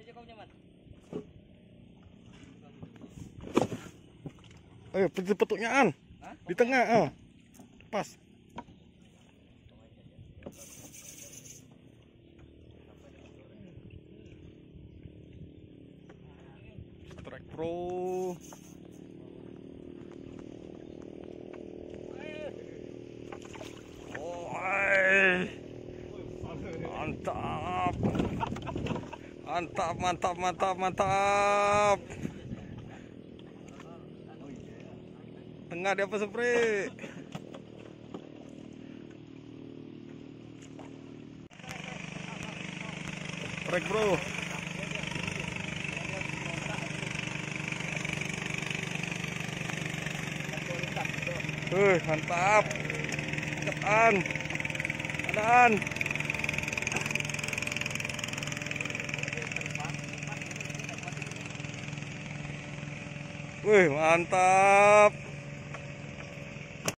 Ayo, petuknya an. Di tengah, pas. Strike Pro. Mantap. Tengah dia apa spray. Strike Bro. Mantap. Ketan. Adaan. Mantap.